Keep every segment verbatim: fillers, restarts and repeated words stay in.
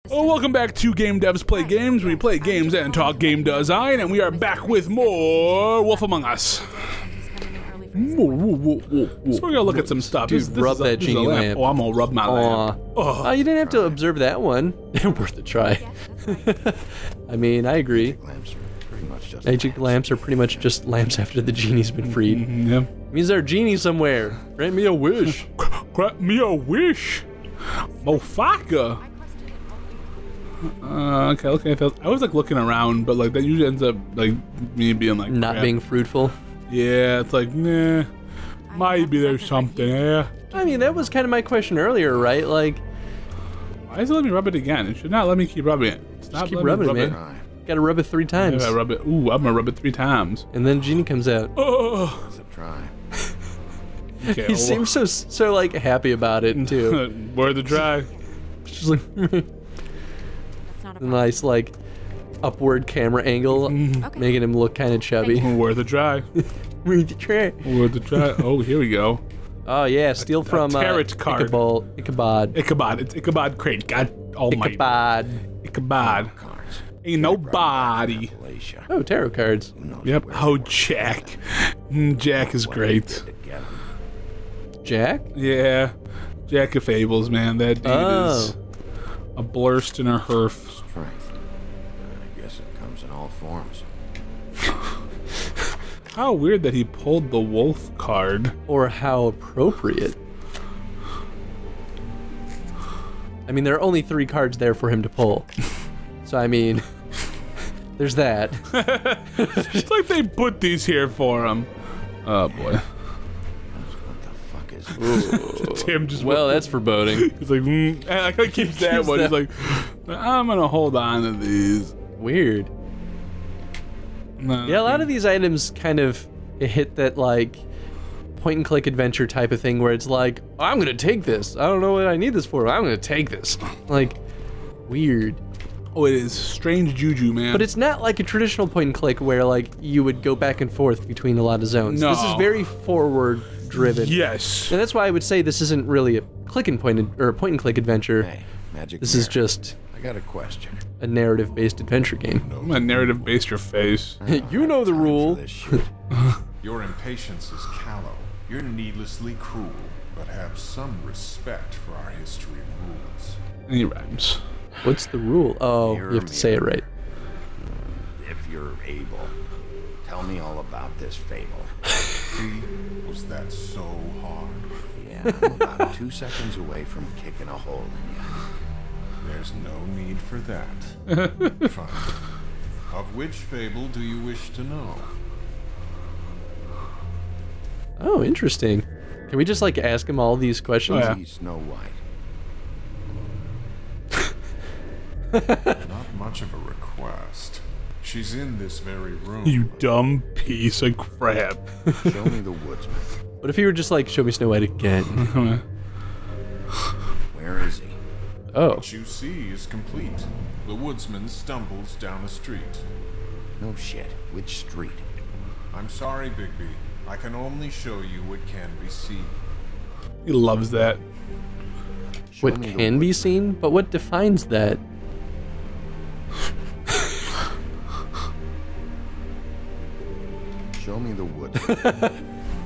Oh, welcome back to Game Devs Play Games. We play games and talk game design, and we are back with more Wolf Among Us. Whoa, whoa, whoa, whoa, whoa. So we're gonna look at some stuff. Dude, this, this rub is a, that this is a genie lamp. lamp. Oh, I'm gonna rub my lamp. Oh, oh you didn't have to observe that one. Worth a try. I mean, I agree. Magic lamps are pretty much just lamps after the genie's been freed. Mm-hmm, yeah. Means there's a genie somewhere. Grant me a wish. Grant me a wish. Motherfucker. Uh, okay, okay. I was like looking around, but like that usually ends up like me being like not crap. being fruitful. Yeah, it's like nah. Might be there's something there. I mean, that was kind of my question earlier, right? Like, why does it let me rub it again? It should not let me keep rubbing it. It's just keep rubbing it, man. It. Gotta rub it three times. Yeah, I rub it. Ooh, I'm gonna rub it three times. And then genie comes out. Oh. Let's try. Okay, he oh, seems so so like happy about it too. Worth a try. Just like a nice like upward camera angle, okay. Making him look kind of chubby. Worth a try. Worth a try. Worth a try. Oh, here we go. Oh yeah, steal a, from a tarot uh, card. Ichabod. Ichabod. Ichabod. It's Ichabod Crate. God almighty. Ichabod. Ichabod. Ain't nobody. Oh, tarot cards. Yep. Oh, Jack. Jack is great. Jack? Yeah. Jack of Fables, man. That dude oh. is a blurst and a herf. Strength. I guess it comes in all forms. How weird that he pulled the wolf card. Or how appropriate. I mean, there are only three cards there for him to pull. So, I mean, there's that. It's like they put these here for him. Oh, boy. What the fuck is this? Tim just well, that's foreboding. He's like, mm. I like how he keeps that one. He's like, I'm going to hold on to these. Weird. No. Yeah, a lot of these items kind of hit that, like, point-and-click adventure type of thing where it's like, I'm going to take this. I don't know what I need this for. I'm going to take this. Like, weird. Oh, it is strange juju, man. But it's not like a traditional point-and-click where, like, you would go back and forth between a lot of zones. No. This is very forward-driven. Yes. And that's why I would say this isn't really a click-and-point or a point-and-click adventure. Hey, magic this mirror. is just I got a question. a narrative-based adventure game. I'm a narrative-based your face. You know the rule. Your impatience is callow. You're needlessly cruel, but have some respect for our history and rules. Any rhymes. What's the rule? Oh, Mirror, you have to say it right. If you're able, tell me all about this fable. See? Was that so hard? Yeah, I'm about two seconds away from kicking a hole in you. There's no need for that. Fine. Of which fable do you wish to know? Oh, interesting. Can we just, like, ask him all these questions? Oh, yeah. Snow White. Not much of a request. She's in this very room. You dumb piece of crap. Show me the woodsman. What if he were just like, show me Snow White again? Where is he? Oh. What you see is complete. The woodsman stumbles down a street. No shit. Which street? I'm sorry, Bigby. I can only show you what can be seen. He loves that. Show What me the can be woodsman. seen? But what defines that? Show me the woodsman.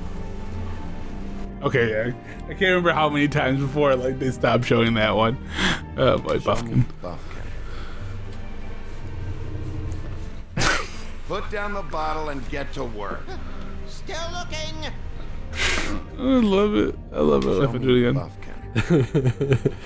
Okay, yeah. I can't remember how many times before like they stopped showing that one. Oh boy, Show Buffkin. me Buffkin. Hey, put down the bottle and get to work. Still looking. I love it. I love it. Show If I me do it again. Buffkin.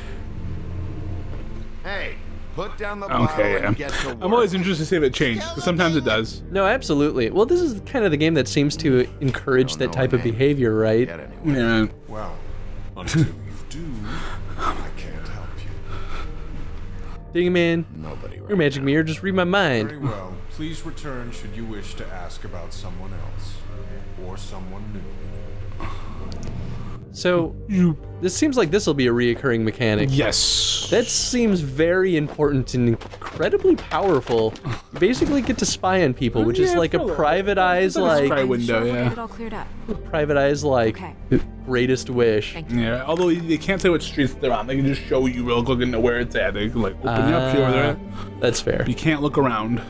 Hey, put down the bottle Okay, yeah. and get to work. I'm always interested to see if it changed, because sometimes it does. No, absolutely. Well, this is kind of the game that seems to encourage Don't that know type a of name. behavior, right? Get anywhere. Yeah. Well, until you do, I can't help you. Ding man, Nobody right your magic now. mirror, just read my mind. Very well. Please return should you wish to ask about someone else or someone new. So, this seems like this will be a reoccurring mechanic. Yes. That seems very important and incredibly powerful. You basically get to spy on people, which is Yeah, like a for a private eyes, like Spy I'm window, sure we'll yeah. get it all cleared up. private eyes, like Okay. greatest wish. Thank you. Yeah, although they can't say what streets they're on. They can just show you real quick and know where it's at. They can like open you up, see where they're at. That's fair. You can't look around.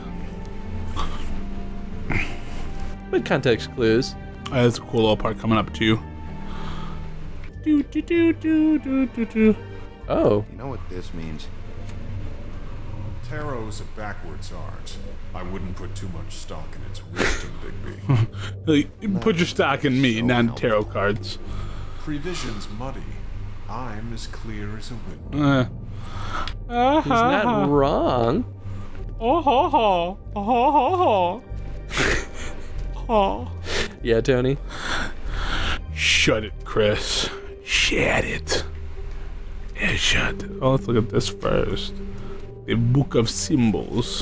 But context clues. Uh, that's a cool little part coming up too. Do, do, do, do, do, do, do. Oh, You know what this means? Tarot's a backwards art. I wouldn't put too much stock in its wisdom, Bigby. Like, you put your stock in me, So not in helpful. tarot cards. Prevision's muddy. I'm as clear as a window. Uh. he's not wrong. Oh, ho, ho. Oh, ho, ho, ho. Oh. Yeah, Tony. Shut it, Chris. Shut it. Yeah, shut it. Oh, let's look at this first. The Book of Symbols.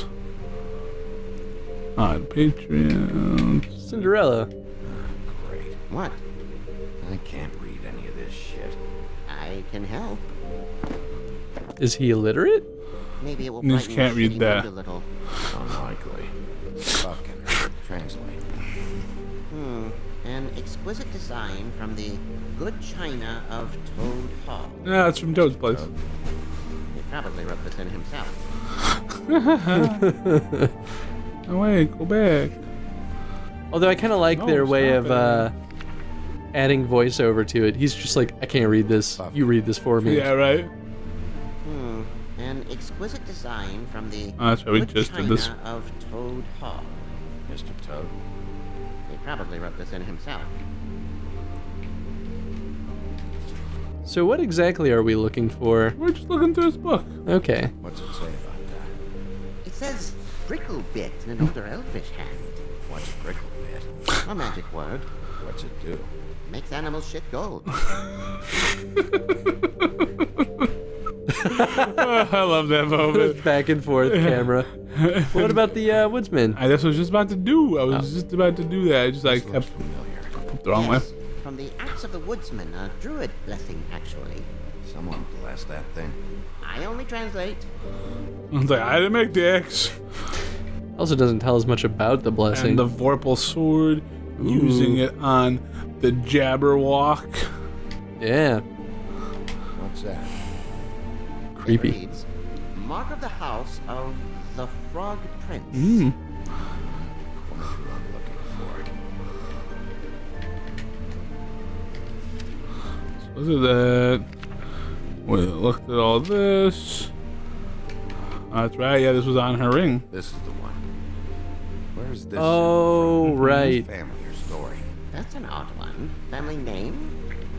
On Patreon. Cinderella. Great. What? I can't read any of this shit. I can help. Is he illiterate? Maybe it will You just brighten can't your read shitty that. mood a little. Unlikely. Buffkin, translate. Hmm. An exquisite design from the good china of Toad Hall. Yeah, that's from Toad's Place. He probably wrote this in himself. No way, go back. Although I kind of like No, their way stop of it. uh, adding voiceover to it. He's just like, I can't read this. You read this for me. Yeah, right? Hmm. An exquisite design from the Oh, that's right, we good just did china this. of Toad Hall. Mister Toad. He probably wrote this in himself. So what exactly are we looking for? We're just looking through his book. Okay. What's it say about that? It says prickle bit in an older elfish hand. What's prickle bit? A magic word. What's it do? Makes animals shit gold. I love that moment. Back and forth camera. What about the uh, woodsman? I just was just about to do. I was Oh. just about to do that. I just like kept Looks familiar. the wrong way. Yes, from the axe of the woodsman, a druid blessing, actually. Someone bless that thing. I only translate. I was like, I didn't make the X. Also doesn't tell us much about the blessing. And the Vorpal sword, using it on the Jabberwock. Yeah. What's that? It Creepy. reads, Mark of the house of the Frog Prince. Mm. Quite who I'm looking for. Look at that. We looked at all this. Oh, that's right. Yeah, this was on her ring. This is the one. Where's this? Oh, symbol from? right. Family or story? That's an odd one. Family name?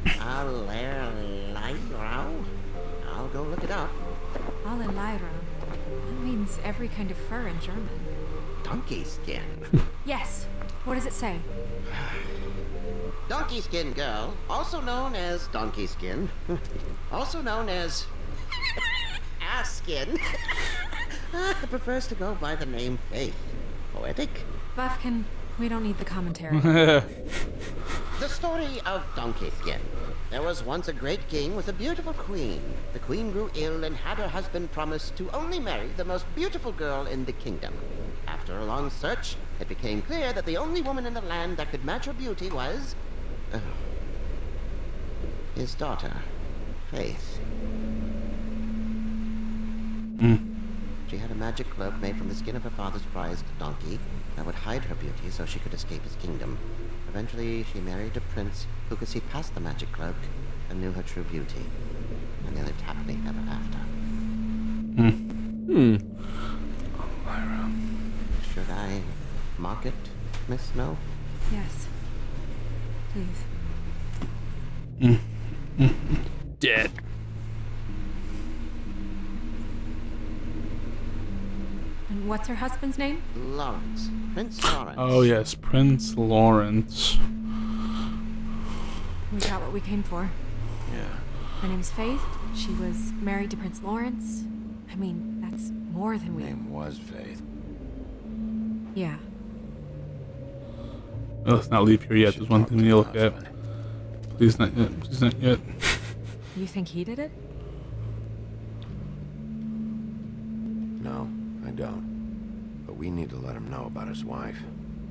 Allerleirau? I'll go look it up. Allerleirau. That means every kind of fur in German. Donkey skin. Yes. What does it say? Donkey skin girl, also known as donkey skin, also known as ass skin, prefers to go by the name Faith. Poetic? Buffkin, we don't need the commentary. The story of Donkey Skin. There was once a great king with a beautiful queen. The queen grew ill and had her husband promise to only marry the most beautiful girl in the kingdom. After a long search, it became clear that the only woman in the land that could match her beauty was... Uh, his daughter, Faith. Mm. She had a magic cloak made from the skin of her father's prized donkey that would hide her beauty so she could escape his kingdom. Eventually, she married a prince who could see past the magic cloak and knew her true beauty. And they lived happily ever after. Hmm. Should I mark it, Miss Snow? Yes. Please. Dead. And what's her husband's name? Lawrence. Prince Lawrence. Oh, yes, Prince Lawrence. We got what we came for. Yeah. Her name's Faith. She was married to Prince Lawrence. I mean, that's more than we... Name was Faith. Yeah. Well, let's not leave here yet. There's one thing we need to look at. Please not yet. Please not yet. You think he did it? No, I don't. But we need to let him know about his wife.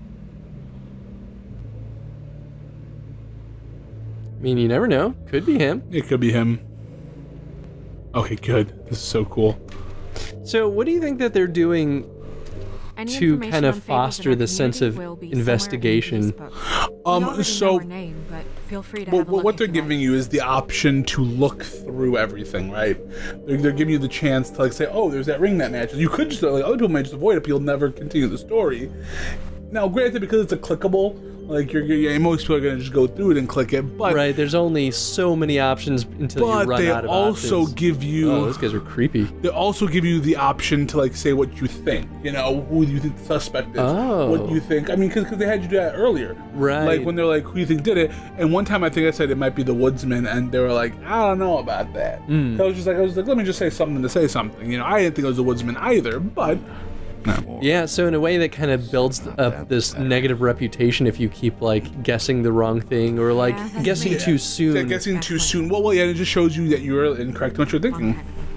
I mean, you never know. Could be him. It could be him. Okay, good. This is so cool. So, what do you think that they're doing Any to information kind of on fables in foster our the sense of community will be somewhere in investigation? these books. We Um, already so- know her name, but feel free to But have a what, look what if they're you giving like. you is the option to look through everything, right? They're, they're giving you the chance to like say, oh, there's that ring that matches. You could just like other people might just avoid it, but you'll never continue the story. Now, granted, because it's a clickable, like you're, you're most people are gonna just go through it and click it, but Right, there's only so many options until you but run they out of also options. give you Oh, those guys are creepy. they also give you the option to like say what you think. You know, who do you think the suspect is? Oh. What do you think? I mean, because they had you do that earlier, Right. Like when they're like, who do you think did it? And one time I think I said it might be the woodsman, and they were like, I don't know about that. Mm. I was just like, I was like, let me just say something to say something. You know, I didn't think it was the woodsman either, but. No. Yeah, so in a way that kind of builds up this negative reputation if you keep like guessing the wrong thing or like Yeah, that's guessing me. too Yeah, soon. guessing too soon. Well, well, yeah, it just shows you that you're incorrect in what you're thinking.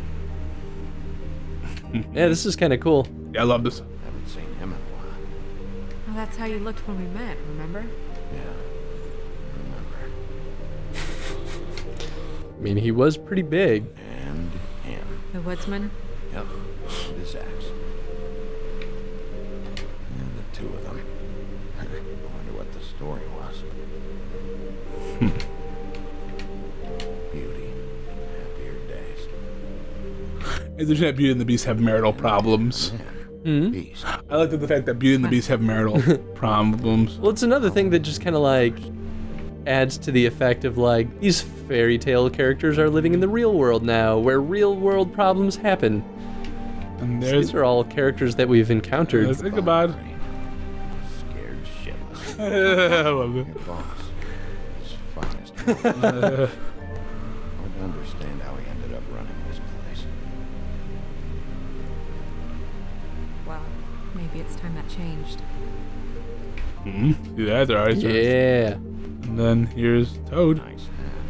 Okay. Yeah, this is kind of cool. Yeah, I love this. Haven't seen him in a while. Well, that's how you looked when we met, remember? Yeah. Remember. I mean, he was pretty big. And him. The woodsman? Yep. With his axe. And the two of them. I wonder what the story was. Beauty and happier days. And there's that Beauty and the Beast have marital problems. Man, beast. I like the fact that Beauty and the Beast have marital problems. Well, it's another thing that just kind of like adds to the effect of like these fairy tale characters are living in the real world now, where real world problems happen. And So there's these are all characters that we've encountered. Let's think about it. Scared shitless. I love it. Your boss. His finest. Hard to understand how he ended up running this place. Well, maybe it's time that changed. Hmm? See that? Their eyes are. Yeah. And then here's Toad. Nice hat.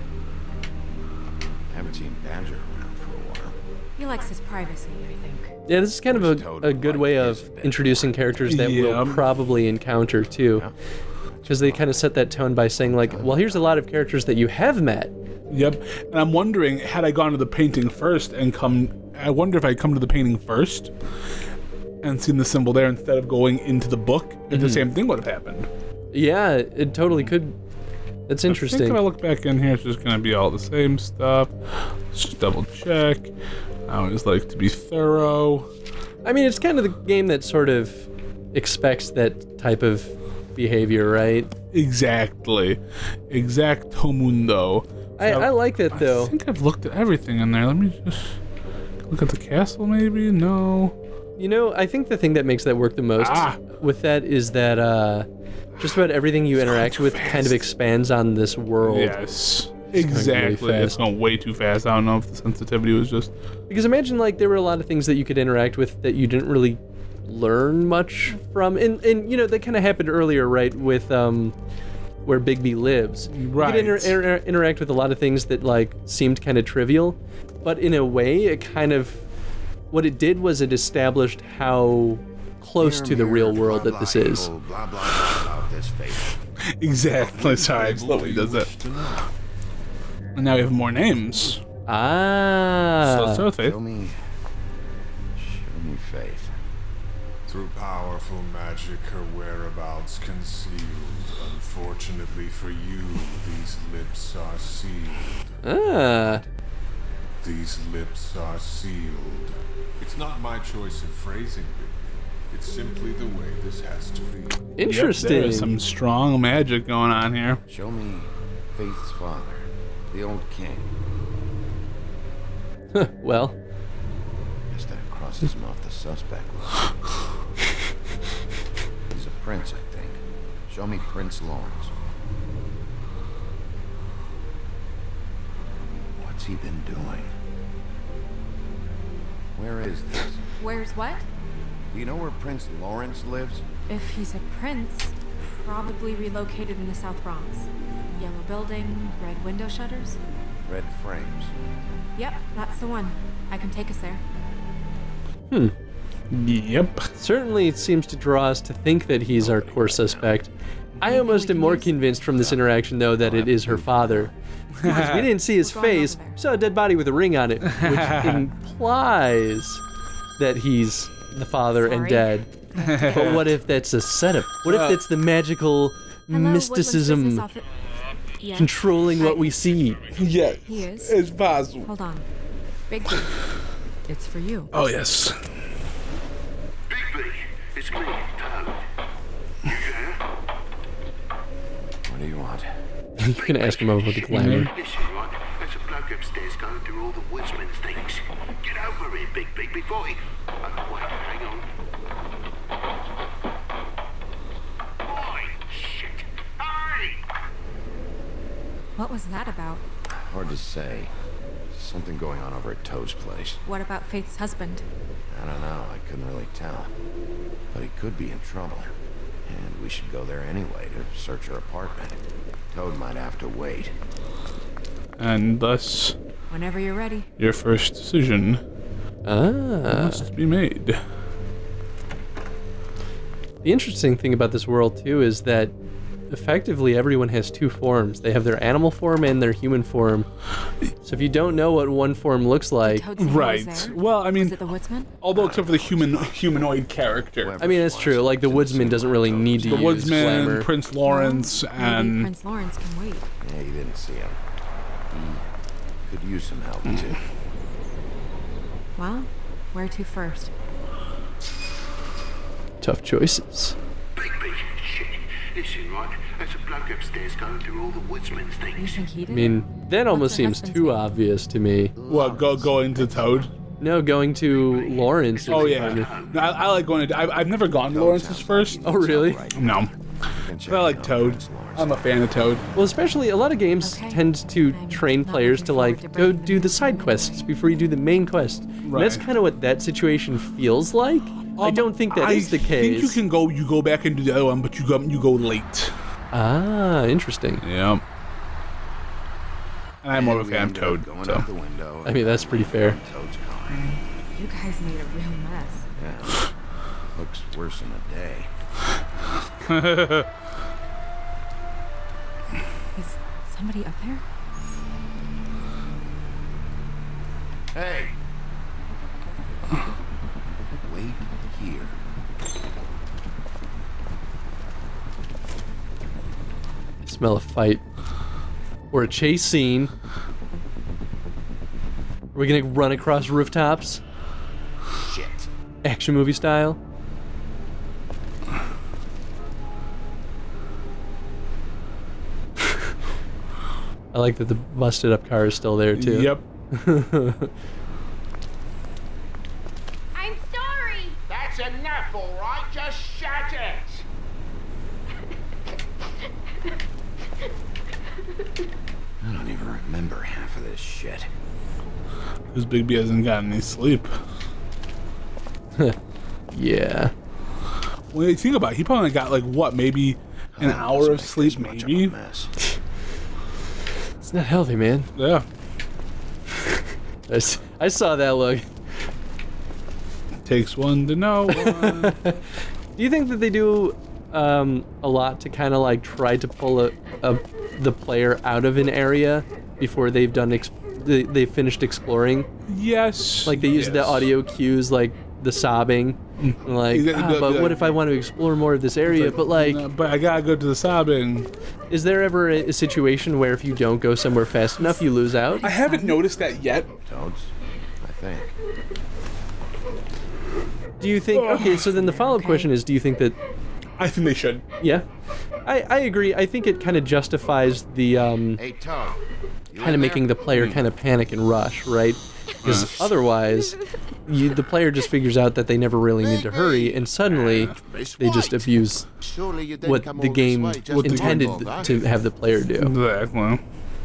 Haven't seen Badger around for a while. He likes his privacy, I think. Yeah, this is kind of a, a good way of introducing characters that Yeah. we'll probably encounter too. Yeah. Because they kind of set that tone by saying like, well, here's a lot of characters that you have met. Yep. And I'm wondering, had I gone to the painting first and come, I wonder if I'd come to the painting first and seen the symbol there instead of going into the book, if the same thing would have happened. Yeah, it totally could. That's I think interesting. if I look back in here, it's just going to be all the same stuff. Let's just double check. I always like to be thorough. I mean, it's kind of the game that sort of expects that type of behavior, right? Exactly. Exacto mundo. I, So, I like that though. I think I've looked at everything in there. Let me just look at the castle, maybe? No. You know, I think the thing that makes that work the most Ah. with that is that uh, just about everything you interact too with fast. kind of expands on this world. Yes. going way Exactly. It's fast. going way too fast. I don't know if the sensitivity was just. Because imagine like there were a lot of things that you could interact with that you didn't really learn much from, and and you know that kind of happened earlier, right? With um, where Bigby lives, Right. you could inter- inter- interact with a lot of things that like seemed kind of trivial, but in a way, it kind of what it did was it established how close to the real world that this is. Blah, blah, blah about this fate. Exactly. Sorry, I slowly does that. And now we have more names. So Ah. let's start with Faith. Show me. Show me faith. Through powerful magic, her whereabouts concealed. Unfortunately for you, these lips are sealed. Ah. These lips are sealed. It's not my choice of phrasing, Bigby. It's simply the way this has to be. Interesting. Yep, there is some strong magic going on here. Show me Faith's father, the old king. Well, Guess that crosses him off the suspect list. He's a prince, I think. Show me Prince Lawrence. What's he been doing? Where is this? Where's what? Do you know where Prince Lawrence lives? If he's a prince, probably relocated in the South Bronx. Yellow building, red window shutters. Red frames. Yep, that's the one. I can take us there. Hmm. Yep. Certainly it seems to draw us to think that he's our core suspect. I almost am more convinced from this interaction, though, that it is her father. Because we didn't see his We're going face, over there. we saw a dead body with a ring on it, which implies that he's the father and Sorry. dad. But what if that's a setup? What if that's the magical Hello, Woodland's mysticism business office- Yes. controlling what I- we see? Yes. He is. It's possible. Hold on. Big B. It's for you. Oh, yes. Big B, it's me, Toad. You there? What do you want? You're gonna ask him about the glamour. Listen, right, there's a bloke upstairs going through all the woodsman's things. Get over here, Big B, before he... Oh, wait, hang on. Oi, shit! Hey! What was that about? Hard to say. Something going on over at Toad's place. What about Faith's husband? I don't know. I couldn't really tell. But he could be in trouble. And we should go there anyway to search her apartment. Toad might have to wait. And thus, Whenever you're ready. your first decision Ah. must be made. The interesting thing about this world, too, is that effectively everyone has two forms. They have their animal form and their human form. So if you don't know what one form looks like... Toad say he was Right. there? Well, I mean, Was it the woodsman? although except for the human humanoid character. I mean, that's true. Like, the woodsman doesn't really need to The use Woodsman, glamour. Prince Lawrence, Maybe and Prince Lawrence can wait. Yeah, you didn't see him. He could use some help, too. Well, where to first? Tough choices. Big B, shit. Listen, right, there's a bloke upstairs going through all the woodsman's You things. think he did I mean, that almost her seems husband's too name? obvious to me. well, go going to Toad. No, going to Lawrence. Oh is yeah, kind No, I, I like going to. I've, I've never gone to Lawrence's first. Oh, really? No, but I like Toad. I'm a fan of Toad. Well, especially a lot of games Okay. tend to I'm train not players looking to forward like to go breaking do the this. side quests before you do the main quest. And that's Right. kind of what that situation feels like. I Um, don't think that I is the case. think you can go. You go back and do the other one, but you go. You go late. Ah, interesting. Yeah. And I'm more of a We fan of ended up Toad. Going So. out the window. I mean, that's pretty fair. Toad's car. You guys made a real mess. Yeah. Looks worse than a day. Is somebody up there? Hey! Wait here. I smell a fight or a chase scene. Are we gonna run across rooftops, Shit. action movie style? I like that the busted up car is still there too. Yep. I'm sorry! That's enough, all right? Just shut it! I don't even remember half of this shit. Because Big B hasn't gotten any sleep. Yeah. When you think about it, he probably got like what, maybe an Oh, hour doesn't of make sleep, this much of a maybe. mess. It's not healthy, man. Yeah. I, s- I saw that look. Takes one to know one. Do you think that they do um, a lot to kind of like try to pull a, a the player out of an area before they've done exp- they, they've finished exploring? Yes. Like they use the yes. audio cues, like the sobbing, and like, You gotta "Ah, do- but do- what if I want to explore more of this area? But like, No, but I gotta go to the sobbing. is there ever a, a situation where if you don't go somewhere fast enough, you lose out? I haven't noticed that yet. Toads? I think. Do you think? Okay, so then the follow-up Okay. question is: do you think that? I think they should. Yeah, I I agree. I think it kind of justifies the um. Hey, Toad. You kind of in making there? the player kind of panic and rush, right? Because otherwise, you, the player just figures out that they never really need to hurry, and suddenly they just abuse Surely you didn't what come the all this game way just to intended do all that. to have the player do. Exactly.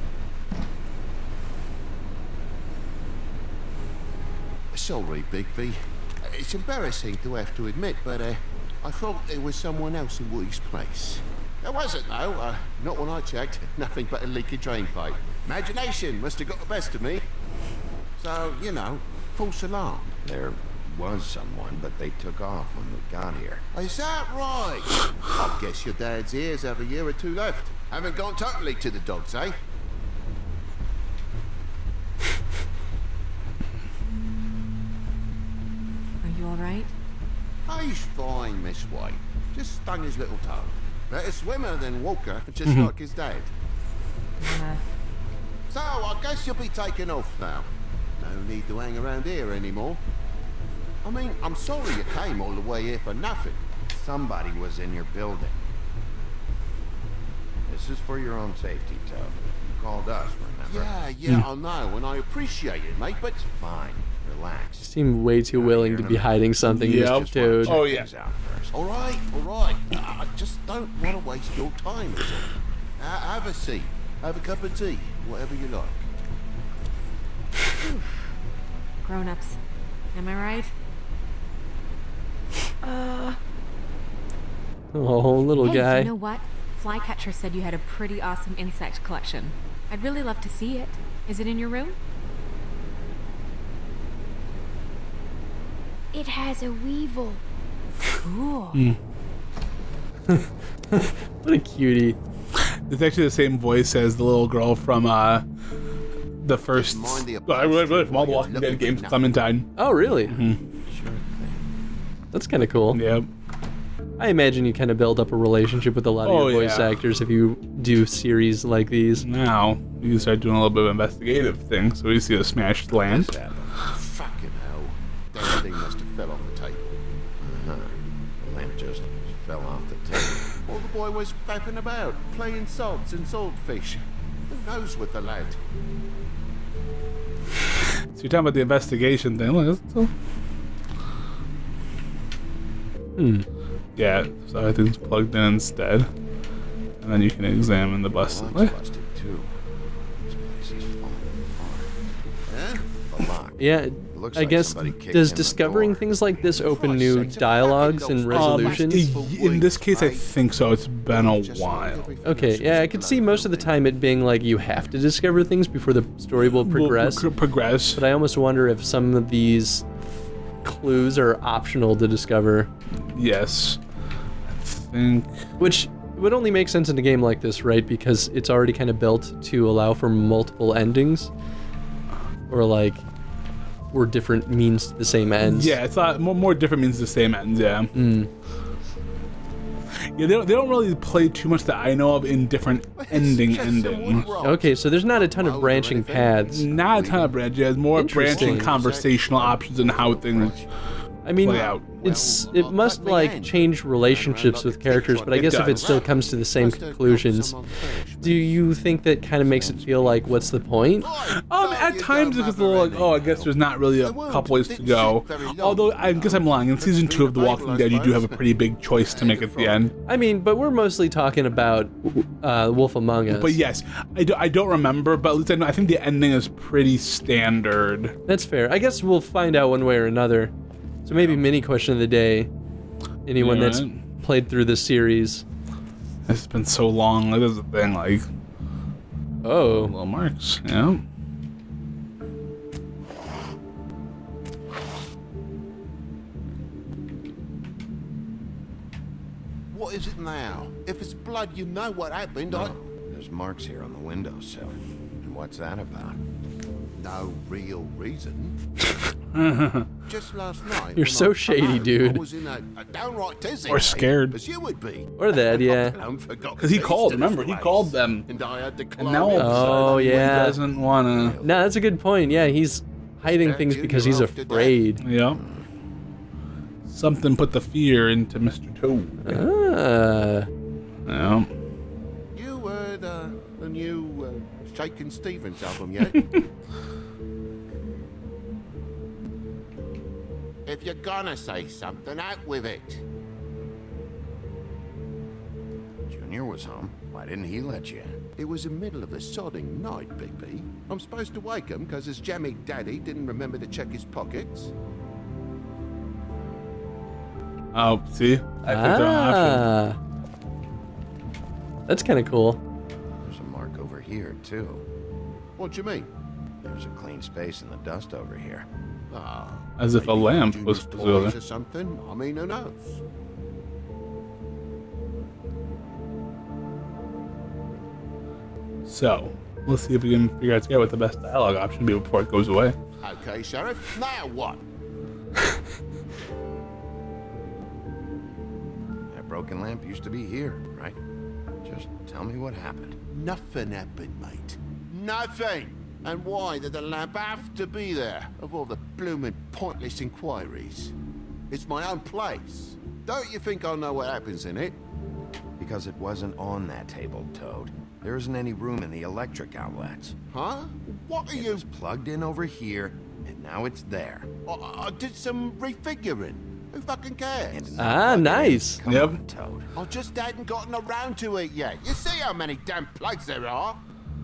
Sorry, Big V. It's embarrassing to have to admit, but uh, I thought there was someone else in Woody's place. There wasn't, though. Uh, not when I checked. Nothing but a leaky drain pipe. Imagination must have got the best of me. So, you know, false alarm. There was someone, but they took off when we got here. Is that right? I guess your dad's ears have a year or two left. Haven't gone totally to the dogs, eh? Are you all right? He's fine, Miss White. Just stung his little toe. Better swimmer than Walker, just like his dad. Uh, So, I guess you'll be taking off now. No need to hang around here anymore. I mean, I'm sorry you came all the way here for nothing. Somebody was in your building. This is for your own safety, Tub. You called us, remember? Yeah, yeah, I know, and I appreciate it, mate, but... It's fine. Relax. Seem way too willing to be hiding something, Yep. Mister Toad. Oh, yeah. Things out first. All right, all right. I just don't want to waste your time, is all. Uh, have a seat. Have a cup of tea. Whatever you like. grown-ups. Am I right? Uh... Oh, little hey, guy. you know what? Flycatcher said you had a pretty awesome insect collection. I'd really love to see it. Is it in your room? It has a weevil. Cool. Mm. What a cutie. It's actually the same voice as the little girl from uh, the first. Mind the Oh, I really, really from all the Walking Dead games, Clementine. Oh, really? Mm-hmm. Sure thing. That's kind of cool. Yep. I imagine you kind of build up a relationship with a lot of Oh, your voice yeah. actors if you do series like these. Now you can start doing a little bit of investigative things. So we see a smashed lamp. What's happened? Fucking hell. That thing must have fell off the table. Uh-huh. The lamp just fell off the table. While the boy was faffing about, playing swords and swordfish. Who knows with the lad? So you're talking about the investigation thing. Look, that's still... Hmm. Yeah, so everything's plugged in instead. And then you can examine the bus. Lock's What? busted too. This place is falling apart. Huh? The lock. Yeah, It looks I like guess, somebody kicked does in the discovering door. things like this open Christ's new sakes, if dialogues fucking and goes- Um, resolutions? i- in this case, I think so. It's been a while. Okay, yeah, I could see most of the time it being like you have to discover things before the story will progress. Will pro- progress. But I almost wonder if some of these clues are optional to discover. Yes. I think. Which would only make sense in a game like this, right? Because it's already kind of built to allow for multiple endings. Or like, or different means to the same ends. Yeah, it's not more, more different means the same ends. Yeah. Mm. Yeah, they don't, they don't really play too much that I know of in different ending ending. Okay, so there's not a ton of branching paths. Not a ton of branch. Yeah, more Interesting. branching conversational options and how things I mean, play out. it's it must like change relationships with characters, but I It guess if it does. still comes to the same conclusions, do you think that kind of makes it feel like what's the point? Um, at times it's a little like, oh, I guess there's not really a couple ways to go. Although I guess I'm lying. In season two of The Walking Dead, you do have a pretty big choice to make at the end. I mean, but we're mostly talking about uh, Wolf Among Us. But yes, I, do, I don't remember, but at least I know, I think the ending is pretty standard. That's fair. I guess we'll find out one way or another. So maybe mini question of the day. Anyone Yeah, that's right. played through this series. It's been so long. Like, there's a thing like Oh. little marks. Yeah. What is it now? If it's blood, you know what happened. I... Oh, there's marks here on the windowsill. And what's that about? No real reason. Just last night. You're when so I come shady, home, dude. I was in a, a downright tizzy. Or scared. As you would be. Or that, yeah. Because he called, remember, he called them. And I had to And climb now all of a in. Oh, sudden, yeah. he doesn't want to. No, that's a good point. Yeah, he's hiding Scared things you, because you're he's off to death. afraid. Yeah. Something put the fear into Mister Toad. Ah. Yeah. You heard uh, the new uh, Shakin' Stevens album yet? If you're gonna say something, out with it. Junior was home. Why didn't he let you in? It was the middle of a sodding night, Bigby. I'm supposed to wake him because his jammy daddy didn't remember to check his pockets. Oh, see? I picked the wrong option. Ah. That's kind of cool. There's a mark over here, too. What do you mean? There's a clean space in the dust over here. Ah, As if a maybe lamp Judas was toys preserved. or something. I mean, who knows? So, let's see if we can figure out together what the best dialogue option would be before it goes away. Okay, Sheriff. Now what? That broken lamp used to be here, right? Just tell me what happened. Nothing happened, mate. Nothing. And why did the lamp have to be there, of all the blooming pointless inquiries? It's my own place. Don't you think I'll know what happens in it? Because it wasn't on that table, Toad. There isn't any room in the electric outlets. Huh? What are It you... was plugged in over here, and now it's there. I, I did some refiguring. Who fucking cares? And Ah, plug it in. nice. Come Yep. on, Toad. I just hadn't gotten around to it yet. You see how many damn plugs there are?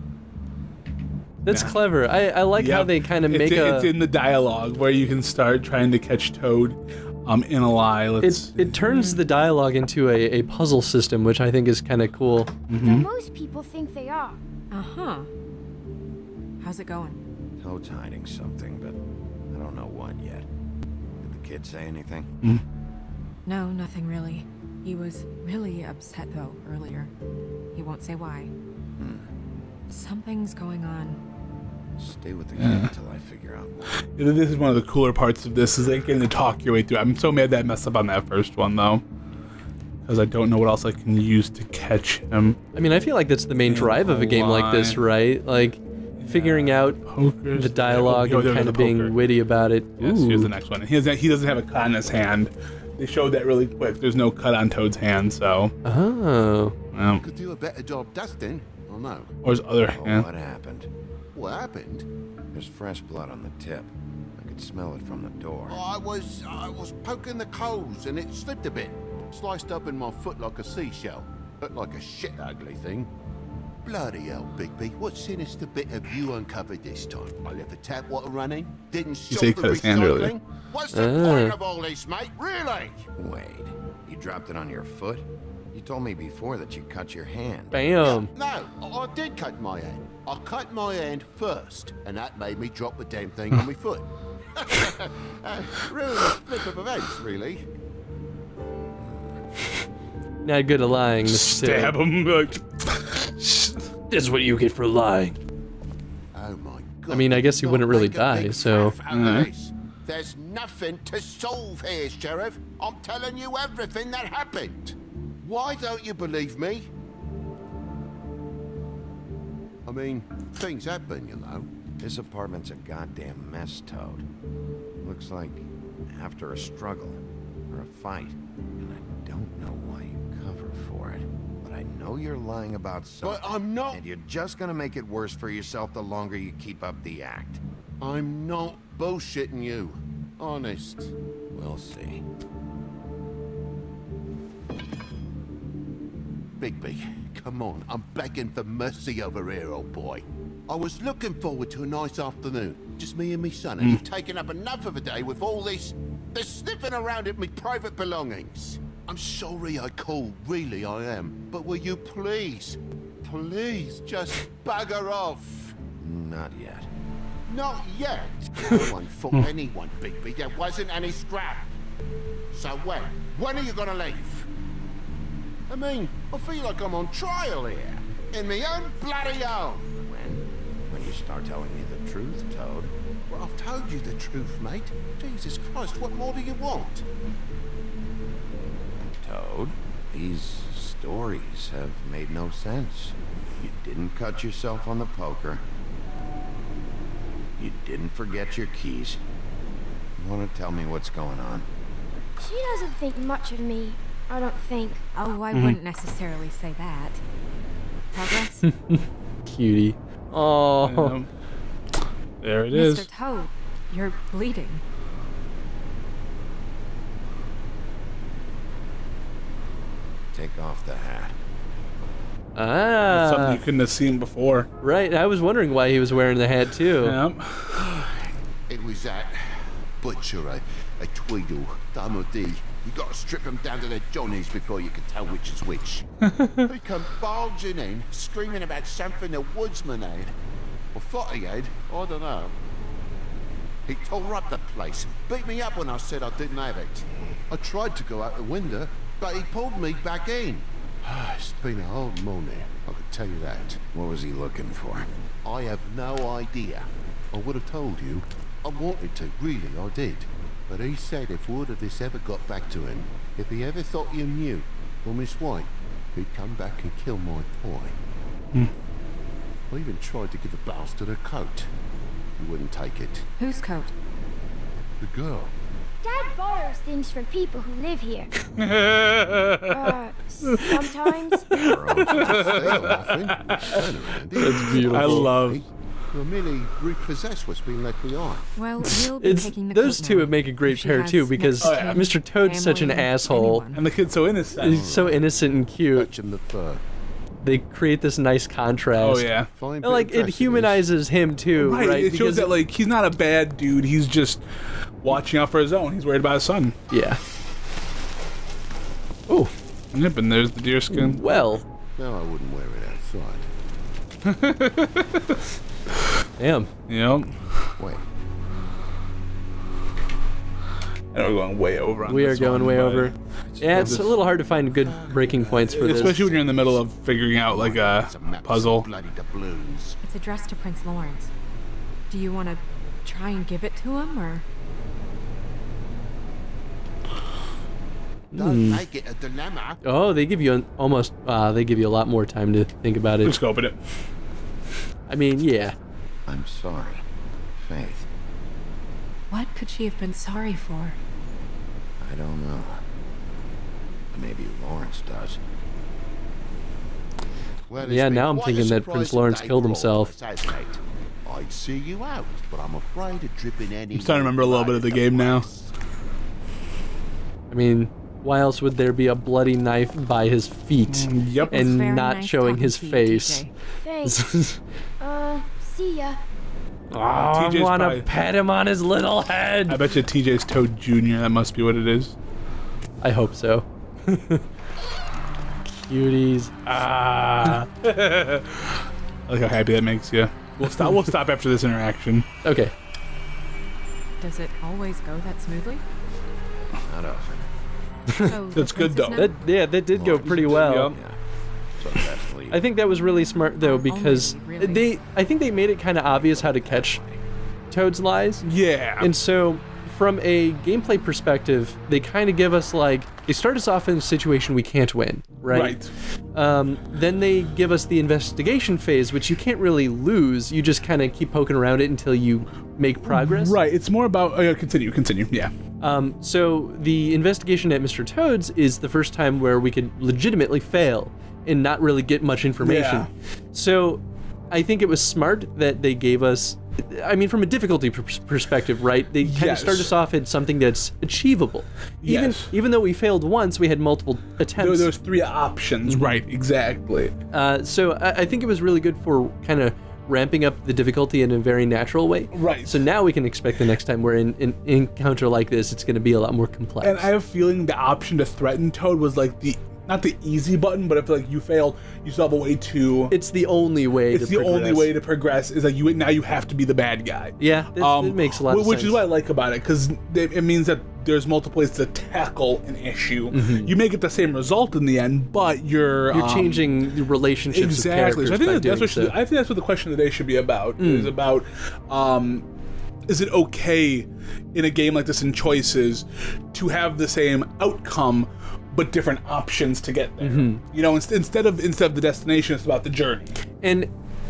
That's Yeah. clever. I, I like how Yep. they kind of It's make in, a. It's in the dialogue where you can start trying to catch Toad um, in a lie. Let's It, it turns the dialogue into a, a puzzle system, which I think is kind of cool. Mm-hmm. Though most people think they are. Uh-huh. How's it going? Toad's hiding something, but I don't know what yet. Did the kid say anything? No, nothing really. He was really upset, though, earlier. He won't say why. Something's going on. Stay with the kid until I figure out what. This is one of the cooler parts of this, is like getting to talk your way through. I'm so mad that I messed up on that first one, though. Because I don't know what else I can use to catch him. I mean, I feel like that's the main drive of a game like this, right? Like, figuring out Poker's the dialogue oh, and there's kind the of being poker. witty about it. Yes, here's Ooh. the next one. He doesn't, he doesn't have a cut on his hand. They showed that really quick. There's no cut on Toad's hand, so. Oh. Um, Could do a better job dusting. Oh no. or his other Oh, hand. what happened? What happened? There's fresh blood on the tip. I could smell it from the door. I was I was poking the coals and it slipped a bit. Sliced up in my foot like a seashell. Looked like a shit ugly thing. Bloody hell, Bigby. What sinister bit have you uncovered this time? I left the tap water running. Didn't You stop say he the cut his hand earlier. recycling. What's the Ah. point of all this, mate? Really? Wait, you dropped it on your foot? You told me before that you cut your hand. Bam. No, I, I did cut my hand. I cut my hand first, and that made me drop the damn thing on my foot. uh, really a flip of events, really. Not good at lying. Mister Stab him. Like, That's what you get for lying. Oh my God. I mean, I guess he Not wouldn't really make a die, big so- faff out of Mhm. this. There's nothing to solve here, Sheriff. I'm telling you everything that happened. Why don't you believe me? I mean, things happen, you know. This apartment's a goddamn mess, Toad. Looks like after a struggle or a fight. And I don't know why you cover for it. But I know you're lying about something. But I'm not. And you're just gonna make it worse for yourself the longer you keep up the act. I'm not bullshitting you. Honest. We'll see. Bigby, come on. I'm begging for mercy over here, old boy. I was looking forward to a nice afternoon. Just me and me son, and you've taken up enough of a day with all this... this sniffing around at me private belongings. I'm sorry I called, really I am. But will you please, please just bugger off? Not yet. Not yet. No one fought anyone, Bigby. There wasn't any scrap. So when? When are you gonna leave? I mean, I feel like I'm on trial here. In my own bloody home. When? When you start telling me the truth, Toad. Well, I've told you the truth, mate. Jesus Christ, what more do you want? Toad, these stories have made no sense. You didn't cut yourself on the poker. You didn't forget your keys. You want to tell me what's going on? She doesn't think much of me, I don't think. Oh, I wouldn't necessarily say that. Progress? Cutie. Oh. um, there it is. Mister Toad, you're bleeding. Take off the hat. Ah. Something you couldn't have seen before. Right. I was wondering why he was wearing the hat too. Yep. It was that butcher. I, a Tweedle, Dum or D. You gotta strip them down to their johnnies before you can tell which is which. He come barging in, screaming about something the woodsman had. Or thought he had, I don't know. He tore up the place, beat me up when I said I didn't have it. I tried to go out the window, but he pulled me back in. It's been a hard morning, I could tell you that. What was he looking for? I have no idea. I would have told you. I wanted to, really, I did. But he said if word of this ever got back to him, if he ever thought you knew, or Miss White, he'd come back and kill my boy. Hmm. I even tried to give the bastard a coat. He wouldn't take it. Whose coat? The girl. Dad borrows things from people who live here. uh, sometimes. That's beautiful. I love. You'll merely repossess what's been left behind. Well, we'll be It's taking the those coat two now. would make a great If she pair has too, because next of kin, Mister Toad's such an family, asshole. anyone. And the kid's so innocent. He's so innocent and cute. Fetch him the fur. They create this nice contrast. Oh yeah. Fine And, bit like of it dress is. humanizes him too, Right. right? It Because shows that like he's not a bad dude. He's just watching out for his own. He's worried about his son. yeah. Oh Yep. And there's the deerskin. well, No, I wouldn't wear it outside. damn. Yep. Wait. And we're going way over on We are this going one, way but- over. Yeah, it's a little hard to find good breaking points for this. Especially when you're in the middle of figuring out like a It's map of puzzle. Bloody doubloons. It's addressed to Prince Lawrence. Do you want to try and give it to him, or? Don't make it a dilemma. Oh, they give you an, almost. Uh, they give you a lot more time to think about it. Just open it. I mean, yeah. I'm sorry, Faith. What could she have been sorry for? I don't know. Maybe Lawrence does. Well, it's Yeah, been now I'm quite a thinking that Prince surprising Lawrence day killed for all himself. of us, hasn't it? I'd see you out, but I'm afraid of dripping any. I'm starting to remember a little bit of the game now. I mean, why else would there be a bloody knife by his feet Yep. It was and very not nice showing talking his to you, face? T J. Thanks. uh, see ya. Oh, I T J's want to probably- pet him on his little head. I bet you T J's Toad Junior That must be what it is. I hope so. Cuties. Ah. Look how happy that makes you. We'll stop. We'll stop after this interaction. Okay. Does it always go that smoothly? Not often. So the That's good, prince is though. now- That yeah, that did go pretty well. Yep. Yeah. So it's best to leave. I think that was really smart though, Only because really. they I think they made it kind of obvious how to catch Toad's lies. Yeah. And so from a gameplay perspective, they kind of give us like they start us off in a situation we can't win, right? Right. Um, then they give us the investigation phase, which you can't really lose. You just kind of keep poking around it until you make progress. Right. It's more about. Oh, yeah, continue. Continue. Yeah. Um, so the investigation at Mister Toad's is the first time where we could legitimately fail and not really get much information. Yeah. So I think it was smart that they gave us, I mean, from a difficulty pers- perspective, right? They kind of Yes. start us off at something that's achievable. Even Yes. even though we failed once, we had multiple There, attempts. there's three options. Right. Exactly. Uh, so I, I think it was really good for kind of ramping up the difficulty in a very natural way. Right. So now we can expect the next time we're in an encounter like this, it's going to be a lot more complex. And I have a feeling the option to threaten Toad was like the not the easy button, but if like you failed, you still have a way to. It's the only way It's to the only progress. way to progress. Is like you now you have to be the bad guy. Yeah, it, it makes a lot wh- of which sense. is what I like about it, because it, it means that there's multiple ways to tackle an issue. You may get the same result in the end, but you're Mm-hmm. You're um, changing the relationships exactly. of So I characters think by that, that's doing what so. should, I think that's what the question today should be about. Mm. Is about um, is it okay in a game like this in choices to have the same outcome but different options to get there? Mm-hmm. You know, inst- instead of instead of the destination, it's about the journey. And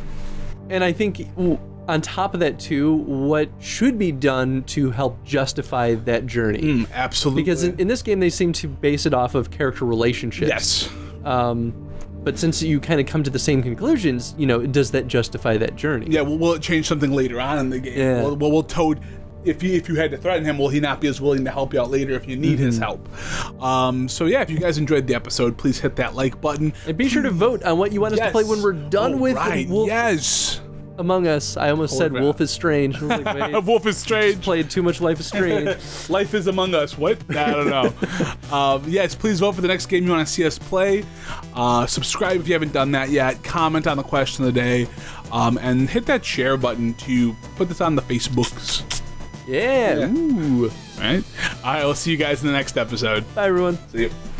and I think w- on top of that too, what should be done to help justify that journey? Mm, absolutely. Because in, in this game, they seem to base it off of character relationships. yes. Um, but since you kind of come to the same conclusions, you know, does that justify that journey? Yeah, well, will it change something later on in the game? Yeah. Well, well, will Toad, if you if you had to threaten him, will he not be as willing to help you out later if you need his help? Um, so yeah, if you guys enjoyed the episode, please hit that like button. And be sure to vote on what you want us to Yes. play when we're done Oh, with right. Wolf Yes. Among Us. I almost said crap. Wolf is Strange. I was like, wait, Wolf is Strange. played too much Life is Strange. Life is Among Us. What? I don't know. um, yes, please vote for the next game you want to see us play. Uh, subscribe if you haven't done that yet. Comment on the question of the day. Um, and hit that share button to put this on the Facebooks. Yeah. Yeah. Ooh. All right. All right, we'll see you guys in the next episode. Bye, everyone. See you.